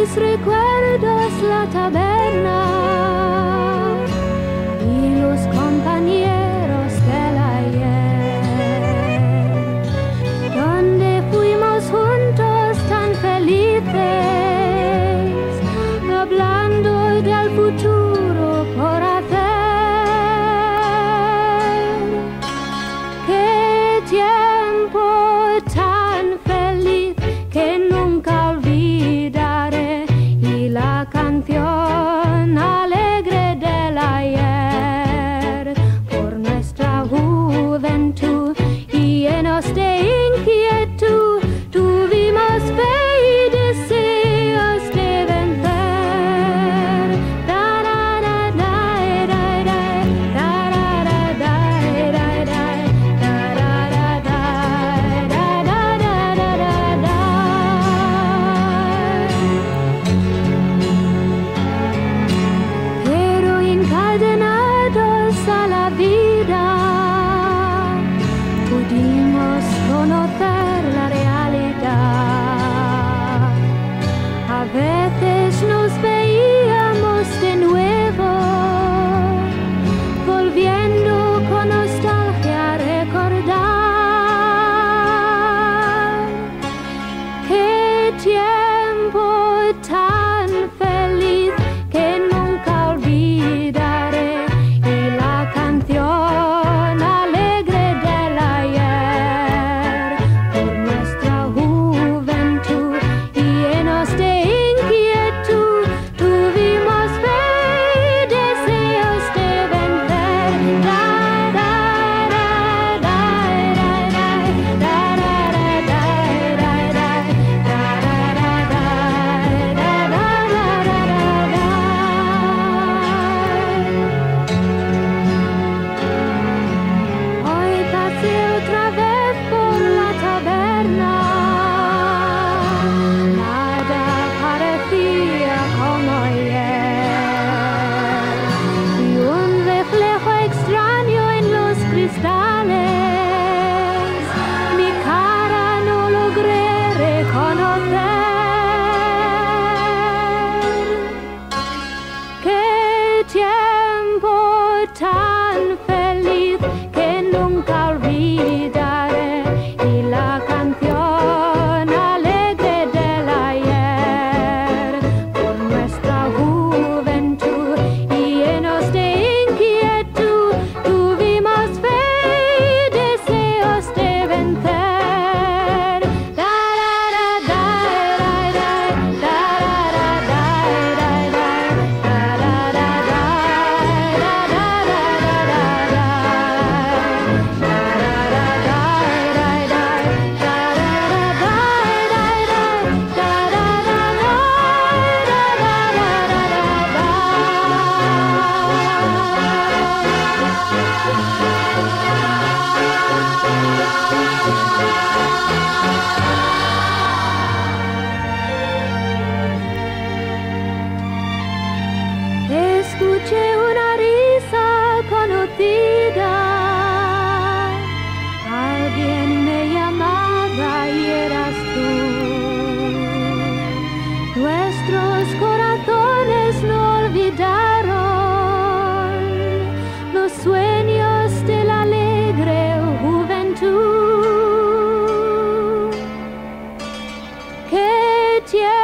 mis recuerdos la taberna y los compañeros del ayer, donde fuimos juntos tan felices, hablando del futuro por hacer. ¡Qué tiempo tan feliz que nunca olvidaré! Y la canción alegre del ayer por nuestra juventud y llenos de inquietud tuvimos fe y deseos de vencer. Pero encadenados a la vida pudimos conocer la realidad. A veces nos veíamos de nuevo, volviendo con nostalgia a recordar. ¡Qué tiempo tan feliz que nunca olvidaré! Y la canción alegre del ayer por nuestra juventud y llenos de inquietud tuvimos fe y deseos de vencer. Hoy pasé otra vez por la taberna, nada parecía como ayer, y un reflejo extraño en los cristales, mi cara no logré reconocer. ¡Qué tiempo tan feliz que nunca olvidaré! Y la canción alegre del ayer por nuestra juventud y llenos de inquietud tuvimos fe y deseos de vencer. Escuché una risa conocida, alguien me llamaba y eras tú. Nuestros corazones no olvidaron los sueños de la alegre juventud. ¡Qué tiempo